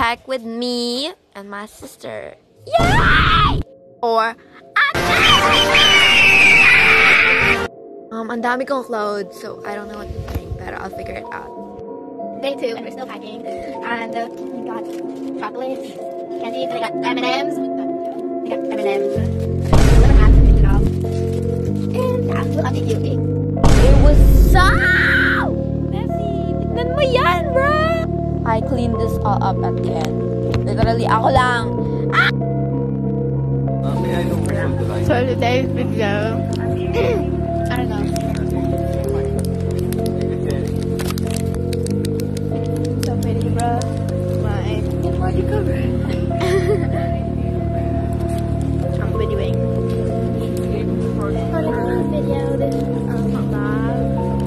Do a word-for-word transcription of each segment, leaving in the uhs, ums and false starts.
packed with me and my sister. Yay! Or um, ang dami kong clothes, so I don't know what to think, but I'll figure it out. Day two, and we're still packing. And uh, we got chocolates, candy, and I got M and M's. We got M and M's. We're gonna have to pick it up. And yeah, we'll update you, okay? It was so messy. Tignan mo yan, bro! I cleaned this all up at the end. Literally, ako lang. Ah! So today's video, I don't know. So pretty, bro. My body cover. I'm videoing. For the video, this is um, vlog.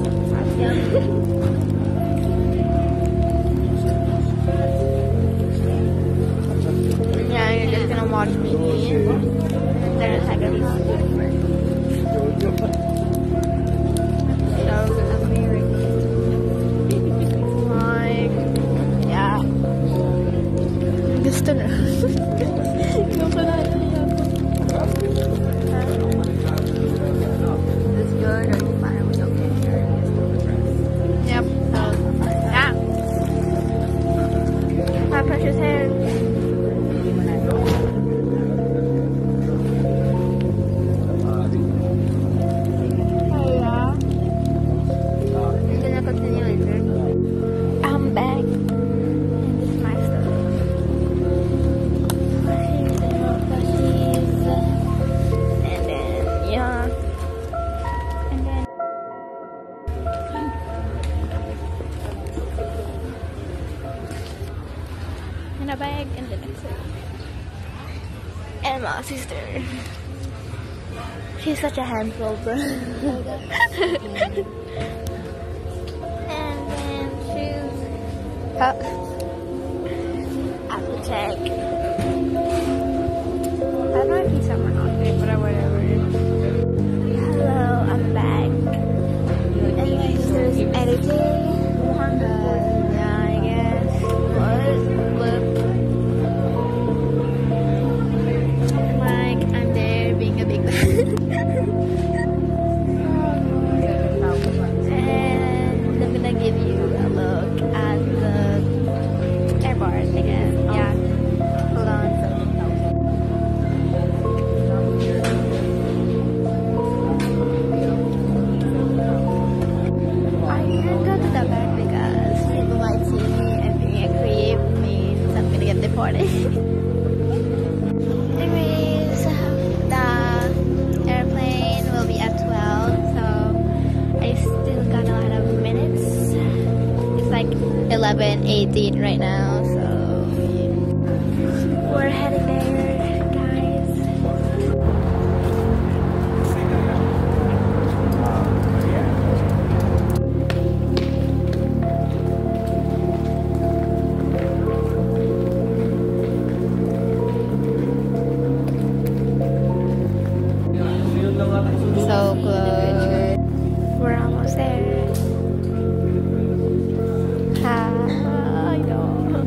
Yeah, you're just gonna watch me. There's like a gusto na. Yung pala yan. Is good or you fine with okay? Yep. Um, yeah. My precious hair. Oh yeah. I'm gonna continue later. I'm back. A bag and the next one. And my sister. She's such a handful, bro. And then shoes. Oh. I have to check. That might be someone on there, but whatever. Hello, I'm back. And my sister's editing. Uh, yeah, I guess. What? Look. And I'm gonna give you a look at the airport, I guess. Yeah. Hold on. I can't go to the back because people might see me and being a creep means I'm gonna get deported. Anyways, the airplane will be at twelve, so I still got a lot of minutes. It's like eleven eighteen right now, so we're heading there, guys. So close. We're almost there. Hi. I know.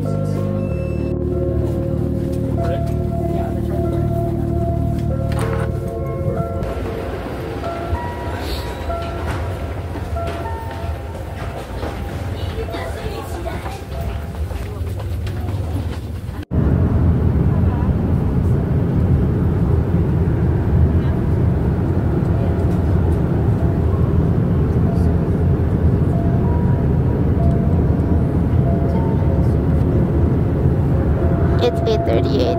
It's eight thirty-eight.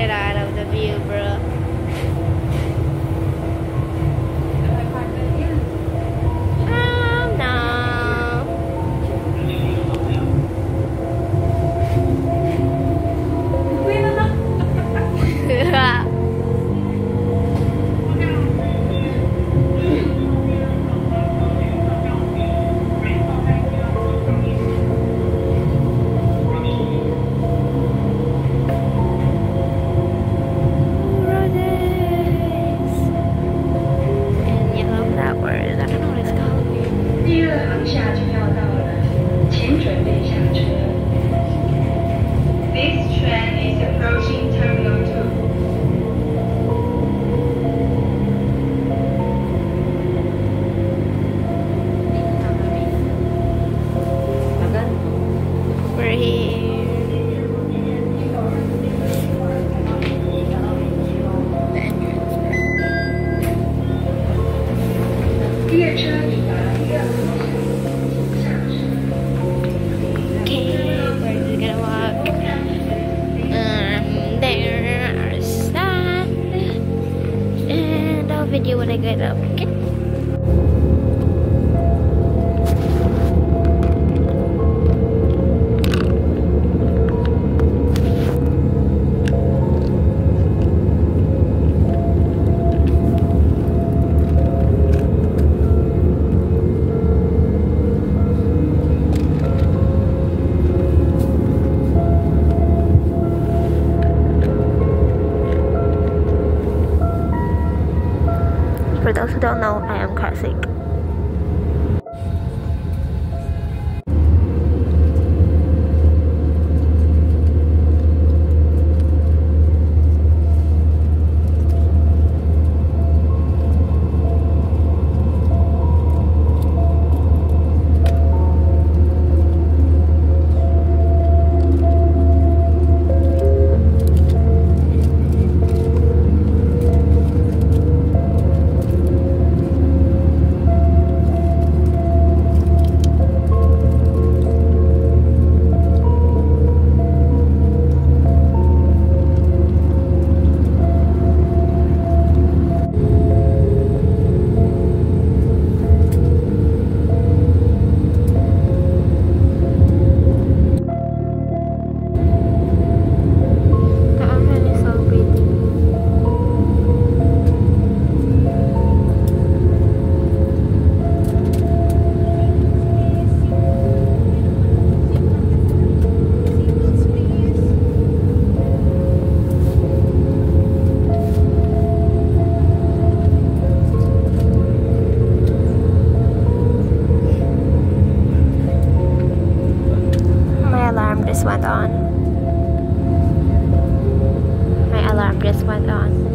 shit out of the view, bro. Video when I get up, okay? For those who don't know, I am car sick. Just went on. My alarm just went on.